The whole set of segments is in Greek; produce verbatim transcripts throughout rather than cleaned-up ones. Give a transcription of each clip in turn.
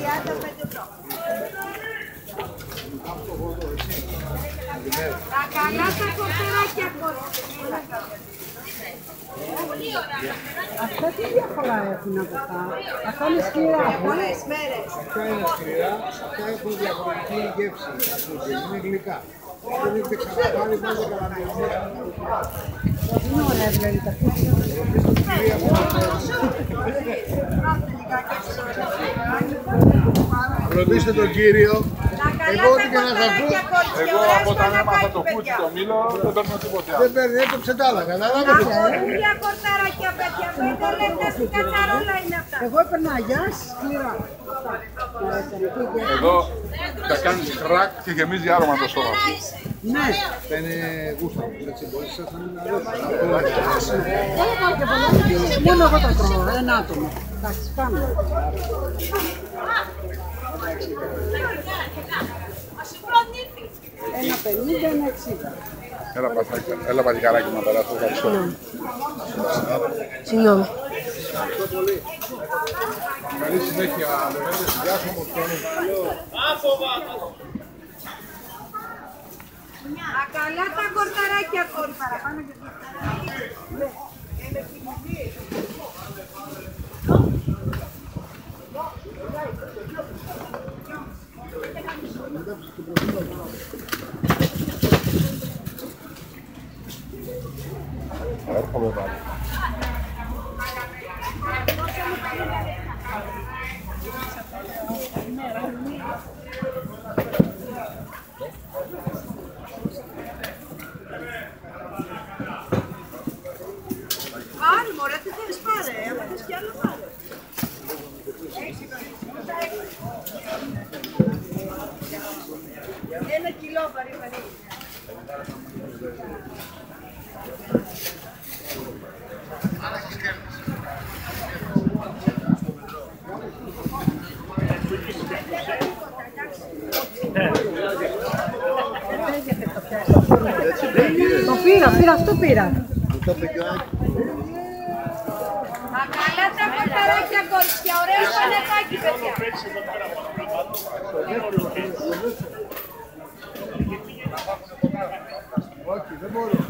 Τα καλά τα κορτεράκια κορτεράκια. Αυτά τι διαφορά έχουν από αυτά. Αυτά είναι σκληρά. Πολλές μέρες. Αυτά είναι σκληρά, αυτά έχουν διαφορετική γεύση. Είναι γλυκά. Δεν έχετε ξαναπάρει πάντα καλαμιωμένα. Είναι ωραία δηλαδή τα κούτια. Ρωτήστε τον κύριο. Εγώ ό,τι και να σας πω. Εγώ από όταν έμαθα το κούτσι το μήλο δεν παίρνω τίποτε άλλο. Δεν παίρνει, έκοψε τ' άλλα, καταλάβετε. Αγόρια κορταράκια, παιδιά, πέντε λεπτά στην κατσαρόλα είναι αυτά. Εγώ έπαιρνα αγιά σκληρά. Εδώ θα κάνεις κρακ και γεμίζει άρωμα το στόμα σου. Ναι. Θα είναι γούστα μου, έτσι μπορείς σας να μην αρέσει. Μόνο εγώ τα τρώω, ένα άτομο. Εντάξει, πάμε. Ένα πενήντα, ένα εξήντα. Έλα πατάκι, έλα πατικαράκι να περάσω. Συγγνώμη. Καλή συνέχεια, λεβέντες. Γεια σου, Μοστόνη. Τα καλά τα κορταράκια κόρπαρα. Έρχομαι πάλι. Πάρε μωρέ, τι θέλεις πάρε, άμα θες κι άλλο πάρε. Ένα κιλό πάρε, πάρε. Το πήρα, πήρα, αυτό πήρα. Το παιδιά. Τα καλά τα κορταράκια κορίτσια, ωραίο πανεπάκι παιδιά. Όχι, δεν μπορώ.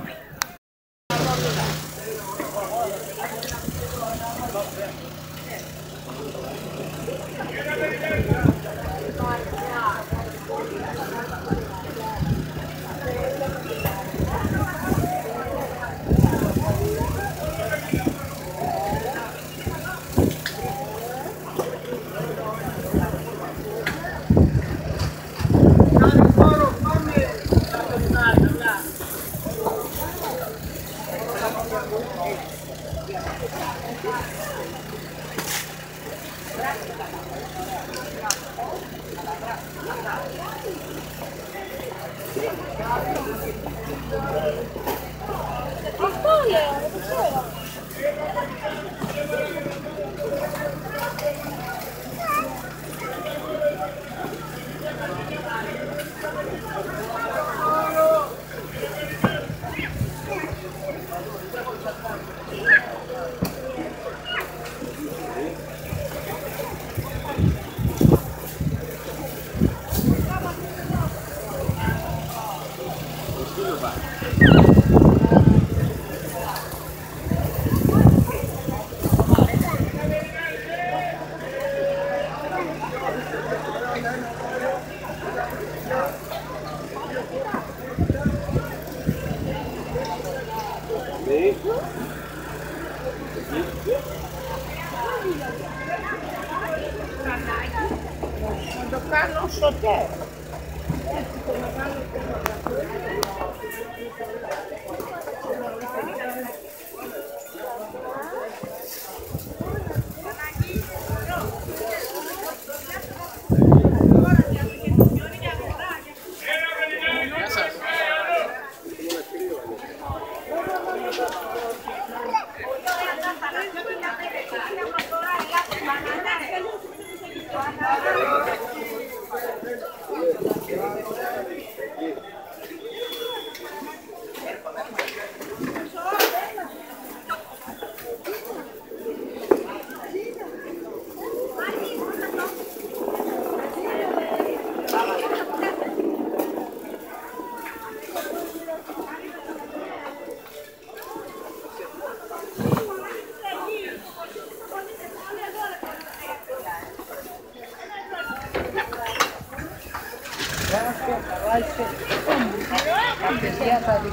Αυτό λέω, δεν ξέρω. Θα το κάνω σωτέ. Rice. Pakai tadi.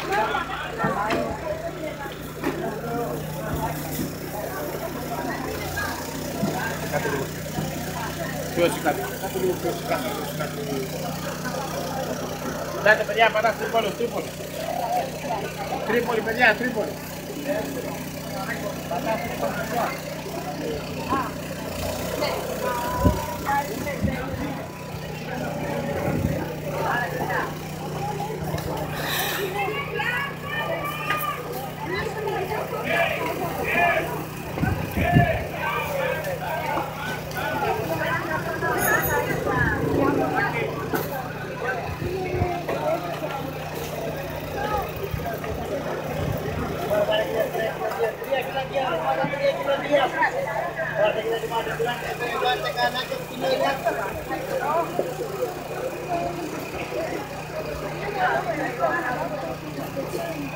Πιο σηκάτω, κάτω λίγο πιο σηκάτω, πιο σηκάτω. Δάτε παιδιά, πατάς Τρίπολη, Τρίπολη. Τρίπολη παιδιά, Τρίπολη. Thank you.